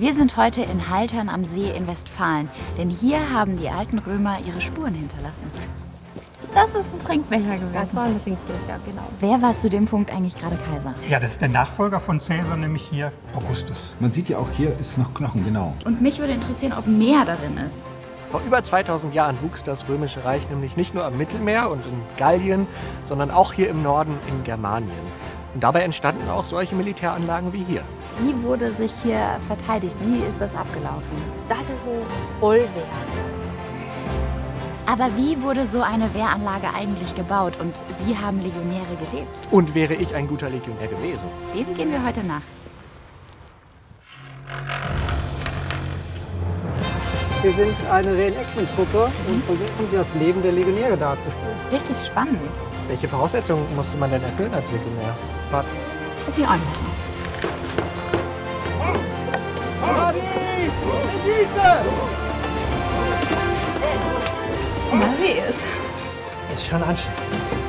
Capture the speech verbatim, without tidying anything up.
Wir sind heute in Haltern am See in Westfalen, denn hier haben die alten Römer ihre Spuren hinterlassen. Das ist ein Trinkbecher gewesen. Das war ein Trinkbecher, genau. Wer war zu dem Punkt eigentlich gerade Kaiser? Ja, das ist der Nachfolger von Caesar, nämlich hier Augustus. Man sieht ja auch, hier ist noch Knochen, genau. Und mich würde interessieren, ob mehr darin ist. Vor über zweitausend Jahren wuchs das Römische Reich nämlich nicht nur am Mittelmeer und in Gallien, sondern auch hier im Norden in Germanien. Und dabei entstanden auch solche Militäranlagen wie hier. Wie wurde sich hier verteidigt? Wie ist das abgelaufen? Das ist ein Bollwerk. Aber wie wurde so eine Wehranlage eigentlich gebaut und wie haben Legionäre gelebt? Und wäre ich ein guter Legionär gewesen? Dem gehen wir heute nach. Wir sind eine Reenactment-Truppe und versuchen, das Leben der Legionäre darzustellen. Richtig spannend. Welche Voraussetzungen musste man denn erfüllen als Legionär? Was? Probier einfach mal. Marie ist. Ist schon anstrengend.